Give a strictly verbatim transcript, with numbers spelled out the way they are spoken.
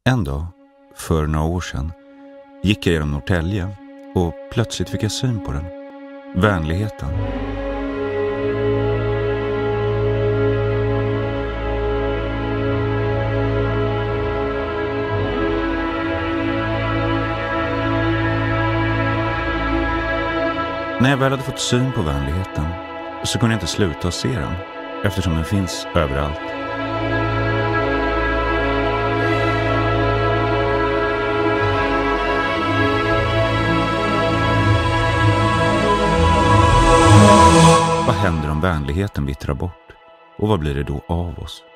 En dag, för några år sedan, gick jag genom Norrtälje och plötsligt fick jag syn på den. Vänligheten. När jag väl hade fått syn på vänligheten så kunde jag inte sluta att se den, eftersom den finns överallt. Vad händer om vänligheten vittrar bort? Och vad blir det då av oss?